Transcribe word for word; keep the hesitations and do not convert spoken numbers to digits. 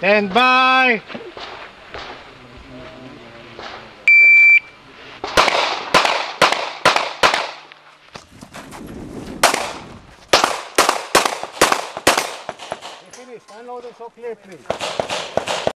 Stand by. Finish. Unload and so clear, please.